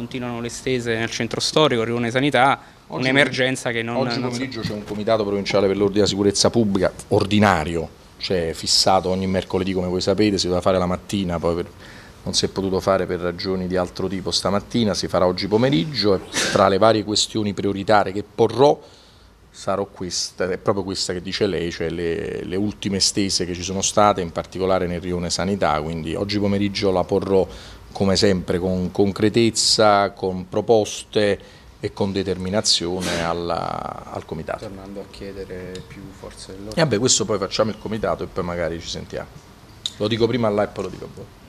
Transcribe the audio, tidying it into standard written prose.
continuano le stese nel centro storico, Rione Sanità, un'emergenza che non... Oggi pomeriggio c'è un comitato provinciale per l'ordine e la sicurezza pubblica ordinario, cioè fissato ogni mercoledì come voi sapete, si doveva fare la mattina, poi non si è potuto fare per ragioni di altro tipo stamattina, si farà oggi pomeriggio e tra le varie questioni prioritarie che porrò sarò questa, è proprio questa che dice lei, cioè le ultime stese che ci sono state, in particolare nel Rione Sanità, quindi oggi pomeriggio la porrò come sempre con concretezza, con proposte e con determinazione al Comitato. Tornando a chiedere più forze dell'ordine. E vabbè, questo poi facciamo il Comitato e poi magari ci sentiamo. Lo dico prima a lei e poi lo dico a voi.